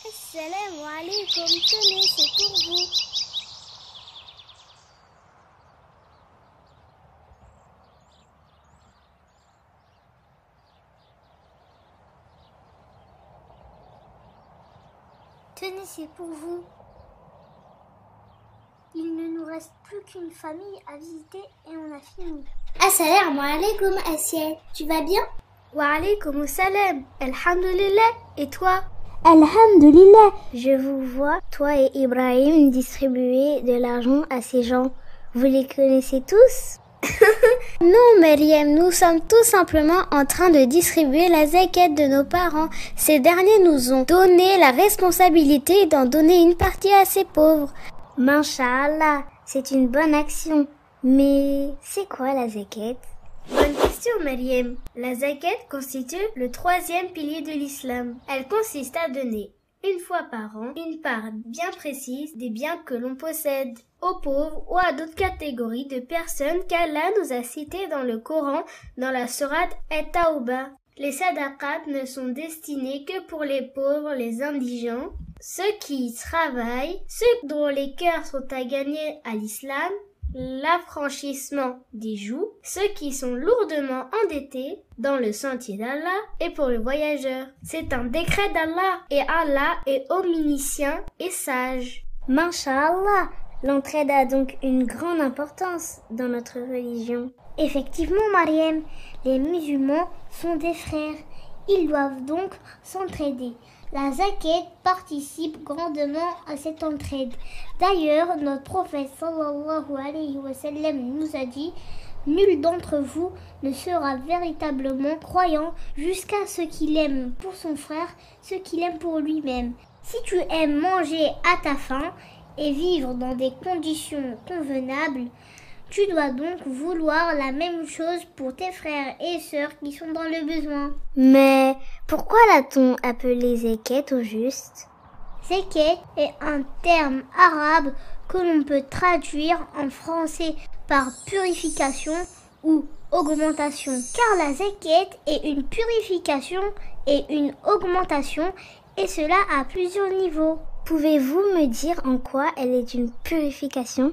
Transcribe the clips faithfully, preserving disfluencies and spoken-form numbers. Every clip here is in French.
Assalamu alaikum, tenez, c'est pour vous. Tenez, c'est pour vous. Il ne nous reste plus qu'une famille à visiter et on a fini. Assalamu alaikum, Assiel. Tu vas bien? Wa alaikum salam. Alhamdulillah. Et toi? Alhamdulillah. Je vous vois, toi et Ibrahim, distribuer de l'argent à ces gens. Vous les connaissez tous? Non, Maryam, nous sommes tout simplement en train de distribuer la zakat de nos parents. Ces derniers nous ont donné la responsabilité d'en donner une partie à ces pauvres. Masha'Allah, c'est une bonne action. Mais c'est quoi la zakat? Bonne question, Maryam. La zakat constitue le troisième pilier de l'islam. Elle consiste à donner une fois par an une part bien précise des biens que l'on possède aux pauvres ou à d'autres catégories de personnes qu'Allah nous a citées dans le Coran dans la sourate At-Tawbah. Les sadaqat ne sont destinés que pour les pauvres, les indigents, ceux qui y travaillent, ceux dont les cœurs sont à gagner à l'islam, l'affranchissement des joues, ceux qui sont lourdement endettés dans le sentier d'Allah et pour le voyageur. C'est un décret d'Allah et Allah est omniscient et sage. Masha'Allah, l'entraide a donc une grande importance dans notre religion. Effectivement, Maryam, les musulmans sont des frères. Ils doivent donc s'entraider. La zakat participe grandement à cette entraide. D'ailleurs, notre prophète sallallahu alayhi wa sallam nous a dit « Nul d'entre vous ne sera véritablement croyant jusqu'à ce qu'il aime pour son frère ce qu'il aime pour lui-même. Si tu aimes manger à ta faim et vivre dans des conditions convenables, tu dois donc vouloir la même chose pour tes frères et sœurs qui sont dans le besoin. » Mais pourquoi l'a-t-on appelé zakat au juste? Zakat est un terme arabe que l'on peut traduire en français par purification ou augmentation. Car la zakat est une purification et une augmentation, et cela à plusieurs niveaux. Pouvez-vous me dire en quoi elle est une purification?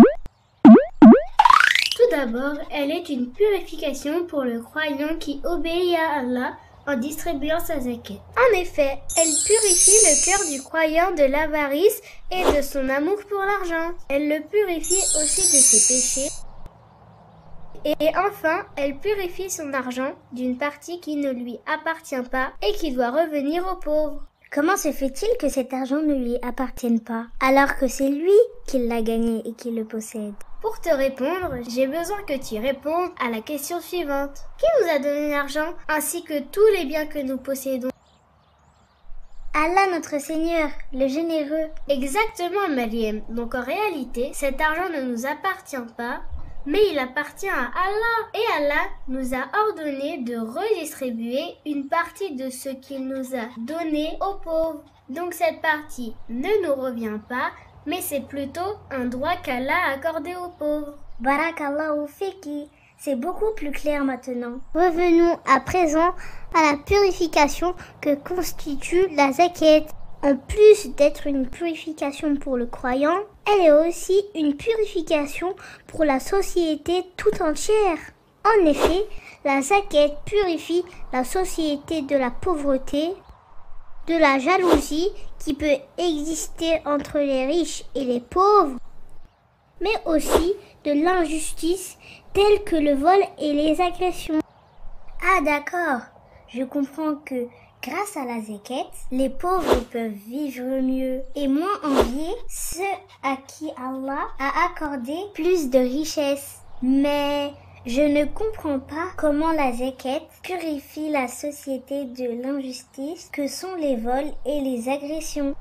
Tout d'abord, elle est une purification pour le croyant qui obéit à Allah en distribuant sa zakat. En effet, elle purifie le cœur du croyant de l'avarice et de son amour pour l'argent. Elle le purifie aussi de ses péchés. Et enfin, elle purifie son argent d'une partie qui ne lui appartient pas et qui doit revenir aux pauvres. Comment se fait-il que cet argent ne lui appartienne pas, alors que c'est lui qui l'a gagné et qui le possède? Pour te répondre, j'ai besoin que tu répondes à la question suivante. Qui nous a donné l'argent ainsi que tous les biens que nous possédons? Allah notre Seigneur, le généreux. Exactement, Maryam. Donc en réalité, cet argent ne nous appartient pas, mais il appartient à Allah. Et Allah nous a ordonné de redistribuer une partie de ce qu'il nous a donné aux pauvres. Donc cette partie ne nous revient pas, mais c'est plutôt un droit qu'Allah a accordé aux pauvres. Barakallahu fiki. C'est beaucoup plus clair maintenant. Revenons à présent à la purification que constitue la zakat. En plus d'être une purification pour le croyant, elle est aussi une purification pour la société tout entière. En effet, la zakat purifie la société de la pauvreté, de la jalousie qui peut exister entre les riches et les pauvres, mais aussi de l'injustice telle que le vol et les agressions. Ah d'accord, je comprends que grâce à la zakat, les pauvres peuvent vivre mieux et moins envier ceux à qui Allah a accordé plus de richesses. Mais je ne comprends pas comment la zakat purifie la société de l'injustice que sont les vols et les agressions.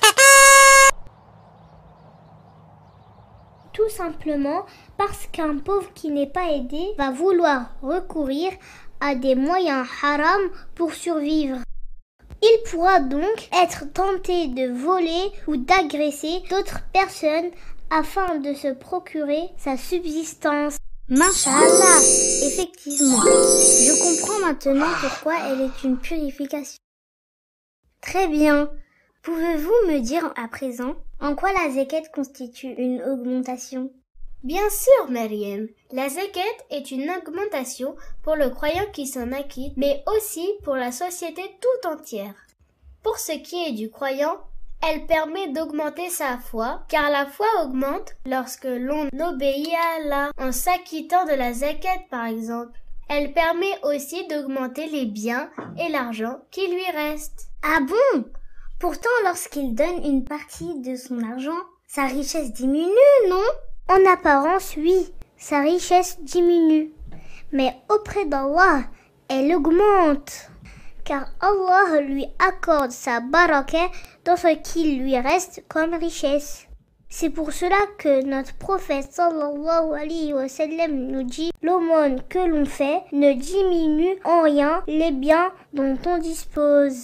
Tout simplement parce qu'un pauvre qui n'est pas aidé va vouloir recourir à des moyens haram pour survivre. Il pourra donc être tenté de voler ou d'agresser d'autres personnes afin de se procurer sa subsistance. Masha'Allah, effectivement, je comprends maintenant pourquoi elle est une purification. Très bien. Pouvez-vous me dire à présent en quoi la zakat constitue une augmentation? Bien sûr, Maryam. La zakat est une augmentation pour le croyant qui s'en acquitte, mais aussi pour la société tout entière. Pour ce qui est du croyant, elle permet d'augmenter sa foi, car la foi augmente lorsque l'on obéit à Allah, en s'acquittant de la zakat par exemple. Elle permet aussi d'augmenter les biens et l'argent qui lui restent. Ah bon? Pourtant, lorsqu'il donne une partie de son argent, sa richesse diminue, non? En apparence, oui, sa richesse diminue. Mais auprès d'Allah, elle augmente. Car Allah lui accorde sa baraka dans ce qui lui reste comme richesse. C'est pour cela que notre prophète sallallahu alayhi wa sallam nous dit « L'aumône que l'on fait ne diminue en rien les biens dont on dispose. »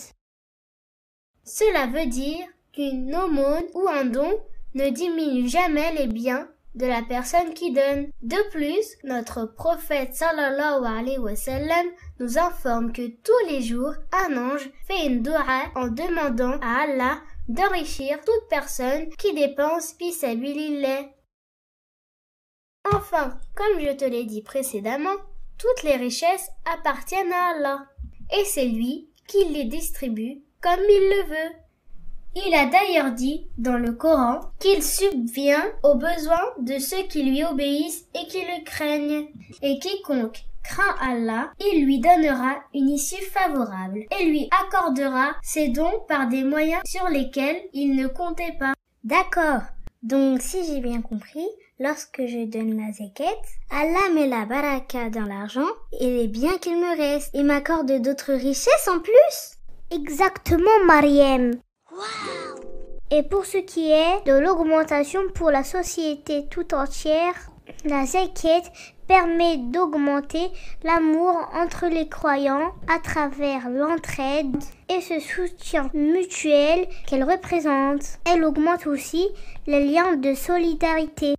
Cela veut dire qu'une aumône ou un don ne diminue jamais les biens de la personne qui donne. De plus, notre prophète sallallahu alayhi wa sallam nous informe que tous les jours, un ange fait une doua en demandant à Allah d'enrichir toute personne qui dépense fi sabilillah. Enfin, comme je te l'ai dit précédemment, toutes les richesses appartiennent à Allah et c'est lui qui les distribue comme il le veut. Il a d'ailleurs dit dans le Coran qu'il subvient aux besoins de ceux qui lui obéissent et qui le craignent. Et quiconque craint Allah, il lui donnera une issue favorable et lui accordera ses dons par des moyens sur lesquels il ne comptait pas. D'accord. Donc, si j'ai bien compris, lorsque je donne la zakat, Allah met la baraka dans l'argent et les biens qu'il me reste et m'accorde d'autres richesses en plus? Exactement, Mariam. Wow. Et pour ce qui est de l'augmentation pour la société tout entière, la zakat permet d'augmenter l'amour entre les croyants à travers l'entraide et ce soutien mutuel qu'elle représente. Elle augmente aussi les liens de solidarité.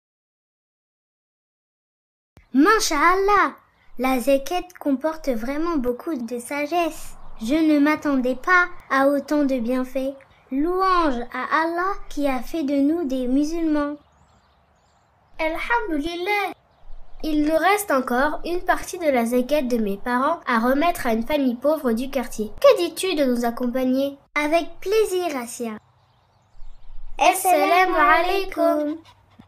Masha'Allah, la zakat comporte vraiment beaucoup de sagesse. Je ne m'attendais pas à autant de bienfaits. Louange à Allah qui a fait de nous des musulmans. Alhamdulillah. Il nous reste encore une partie de la zakat de mes parents à remettre à une famille pauvre du quartier. Que dis-tu de nous accompagner? Avec plaisir, Asia. Assalamu alaikum.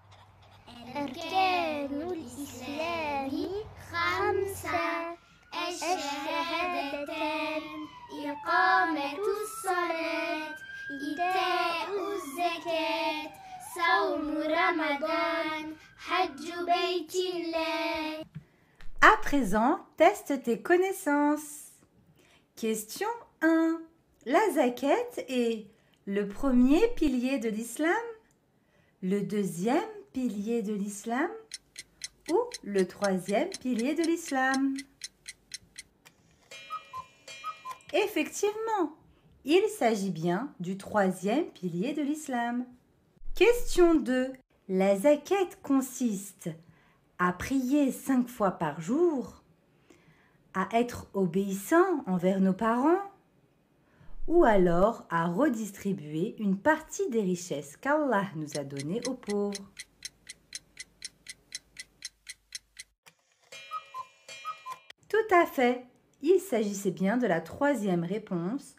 Arkanul Islami khamsa. الشهادتان إقامة الصلاة إيتاء الزكاة صوم رمضان حج بيت الله. À présent, teste tes connaissances. Question un. La zakat est le premier pilier de l'islam, le deuxième pilier de l'islam ou le troisième pilier de l'islam? Effectivement, il s'agit bien du troisième pilier de l'islam. Question deux. La zakat consiste à prier cinq fois par jour, à être obéissant envers nos parents, ou alors à redistribuer une partie des richesses qu'Allah nous a données aux pauvres. Tout à fait. Il s'agissait bien de la troisième réponse.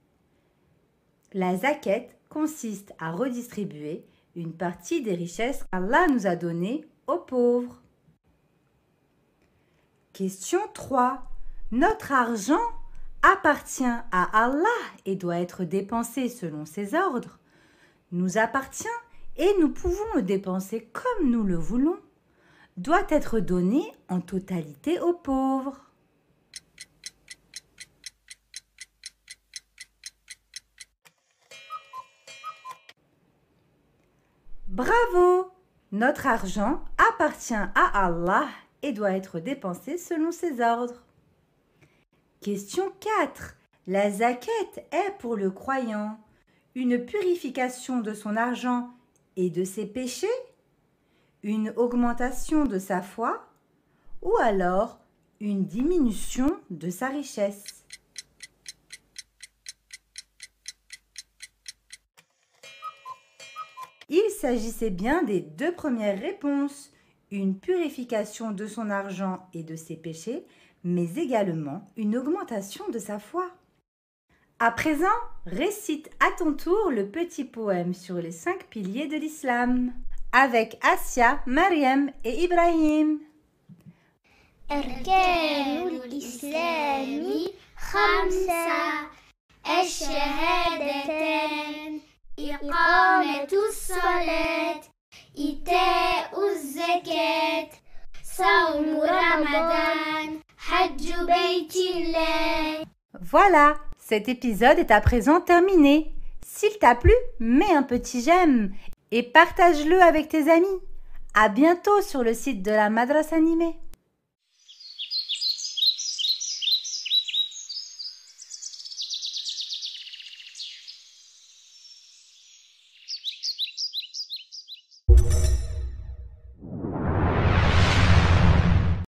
La zakat consiste à redistribuer une partie des richesses qu'Allah nous a données aux pauvres. Question trois. Notre argent appartient à Allah et doit être dépensé selon ses ordres. Nous appartient et nous pouvons le dépenser comme nous le voulons. Doit être donné en totalité aux pauvres. Bravo! Notre argent appartient à Allah et doit être dépensé selon ses ordres. Question quatre. La zakat est pour le croyant une purification de son argent et de ses péchés, une augmentation de sa foi ou alors une diminution de sa richesse. Il s'agissait bien des deux premières réponses, une purification de son argent et de ses péchés, mais également une augmentation de sa foi. À présent, récite à ton tour le petit poème sur les cinq piliers de l'islam, avec Asia, Mariam et Ibrahim. أركان الإسلام خمسة الشهادتان إقامة الصلاة إيتاء الزكاة صوم رمضان حج بيت الله. Voilà, cet épisode est à présent terminé. S'il t'a plu, mets un petit j'aime et partage-le avec tes amis. À bientôt sur le site de la Madrasa Animée.